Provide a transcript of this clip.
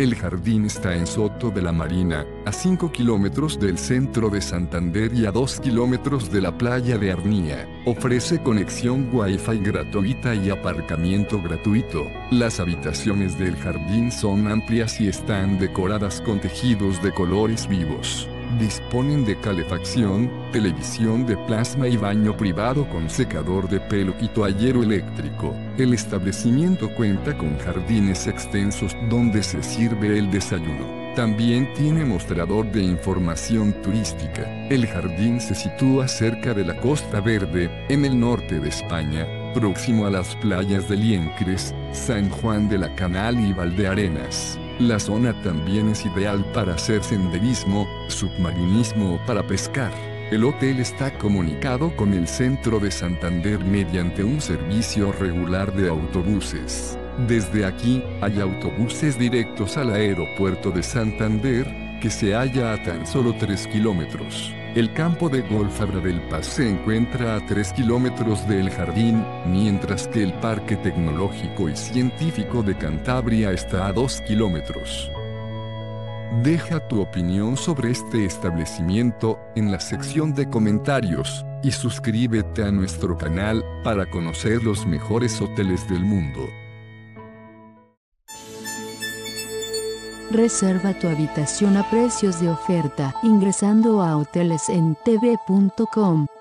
El jardín está en Soto de la Marina, a 5 kilómetros del centro de Santander y a 2 kilómetros de la playa de Arnia. Ofrece conexión Wi-Fi gratuita y aparcamiento gratuito. Las habitaciones del jardín son amplias y están decoradas con tejidos de colores vivos. Disponen de calefacción, televisión de plasma y baño privado con secador de pelo y toallero eléctrico. El establecimiento cuenta con jardines extensos donde se sirve el desayuno. También tiene mostrador de información turística. El jardín se sitúa cerca de la Costa Verde, en el norte de España, próximo a las playas de Liencres, San Juan de la Canal y Valdearenas. La zona también es ideal para hacer senderismo, submarinismo o para pescar. El hotel está comunicado con el centro de Santander mediante un servicio regular de autobuses. Desde aquí, hay autobuses directos al aeropuerto de Santander, que se halla a tan solo 3 kilómetros. El campo de golf Abra del Paz se encuentra a 3 kilómetros del jardín, mientras que el Parque Tecnológico y Científico de Cantabria está a 2 kilómetros. Deja tu opinión sobre este establecimiento en la sección de comentarios, y suscríbete a nuestro canal para conocer los mejores hoteles del mundo. Reserva tu habitación a precios de oferta ingresando a hotelesentv.com.